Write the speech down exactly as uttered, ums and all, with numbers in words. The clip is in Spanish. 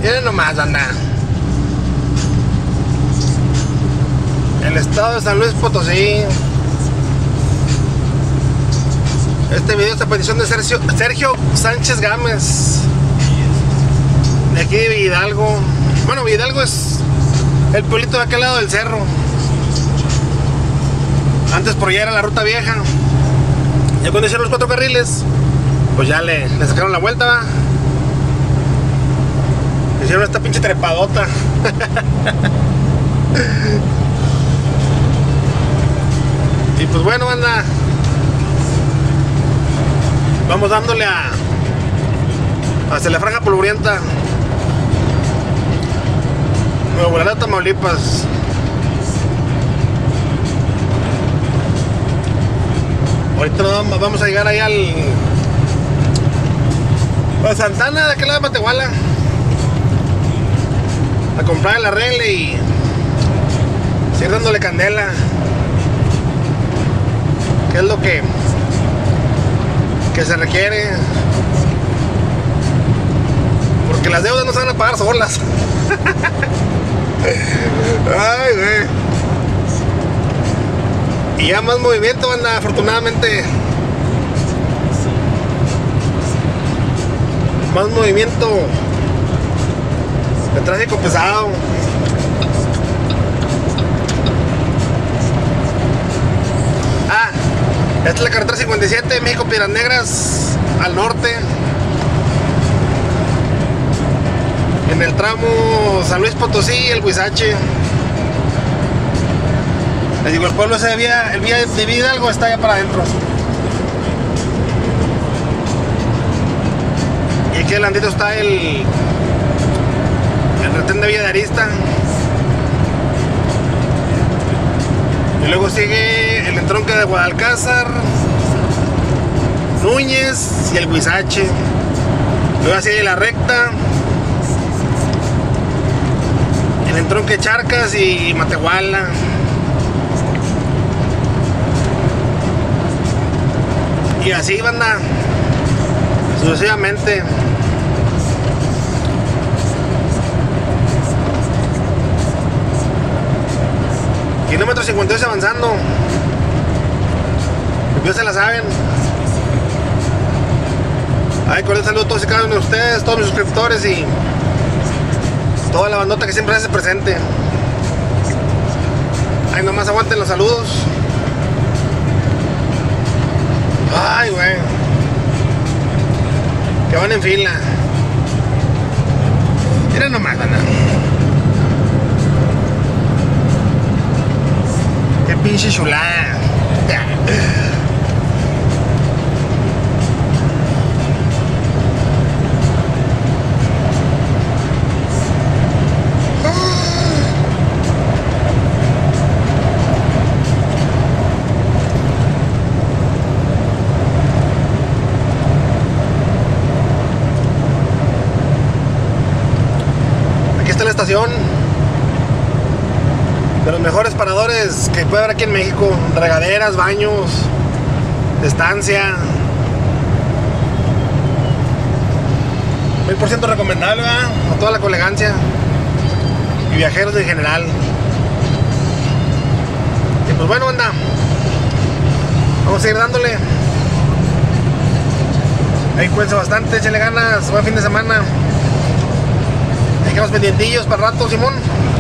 Miren nomás, anda. El estado de San Luis Potosí. Este video es a petición de Sergio, Sergio Sánchez Gámez, de aquí de Hidalgo. Bueno, Hidalgo es el pueblito de aquel lado del cerro. Antes por allá era la ruta vieja. Ya cuando hicieron los cuatro carriles, pues ya le, le sacaron la vuelta, ¿va? Hicieron esta pinche trepadota. Y pues bueno, anda, vamos dándole a hacia la franja polvorienta, Nuevo Laredo, Tamaulipas. Ahorita nos vamos a llegar ahí al a Santana, de aquel lado de Matehuala, a comprar el arregle y seguir dándole candela, que es lo que que se requiere, porque las deudas no se van a pagar solas. Ay, güey. Y ya más movimiento, anda, afortunadamente. Más movimiento de tráfico pesado. Ah, esta es la carretera cincuenta y siete, México Piedras Negras, al norte. En el tramo San Luis Potosí, el Huizache. Les digo, el pueblo ese de vía, el vía de Hidalgo está allá para adentro. Y aquí adelantito está el el retén de Villa de Arista. Y luego sigue el entronque de Guadalcázar, Núñez y el Huizache. Luego sigue la recta, el entronque Charcas y Matehuala. Y así, banda, sucesivamente. Kilómetro cincuenta y dos avanzando. Ya se la saben. Ay, con el saludo a todos y cada uno de ustedes, todos mis suscriptores y toda la bandota que siempre hace presente. Ay, nomás aguanten los saludos. Ay, güey, que van en fila. Miren nomás, Ana. Qué pinche chulada. Estación de los mejores paradores que puede haber aquí en México. Regaderas, baños, estancia. Mil por ciento recomendable, ¿verdad? A toda la colegancia y viajeros en general. Y pues bueno, anda, vamos a seguir dándole. Ahí cuídense bastante, échenle ganas, buen fin de semana. Quedamos pendientillos para el rato, Simón.